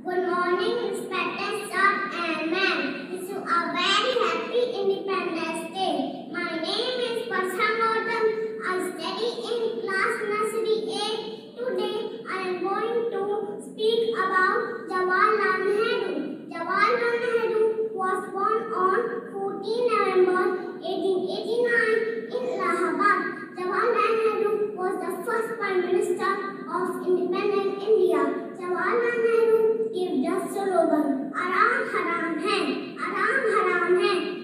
Good morning, respected staff and men. Wish you a very happy Independence Day. My name is Pasha Gautam. I study in class nursery A. Today I am going to speak about Jawaharlal Nehru. Jawaharlal Nehru was born on 14 November 1889 in Allahabad. Jawaharlal Nehru was the first Prime Minister of independent India. Jawaharlal Nehru gave the slogan, आराम हराम है